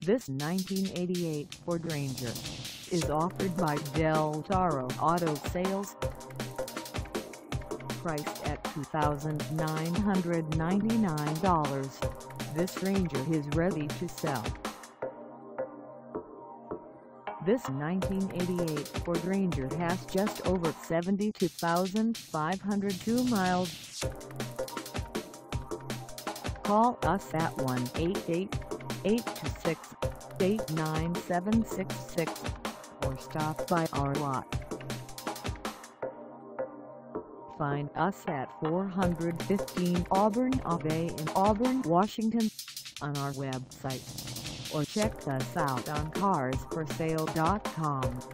This 1988 Ford Ranger is offered by Del Toro Auto Sales. Priced at $2,999, this Ranger is ready to sell. This 1988 Ford Ranger has just over 72,502 miles. Call us at 1-888-826-8976 or stop by our lot. Find us at 415 Auburn Ave in Auburn, Washington, on our website, or check us out on carsforsale.com.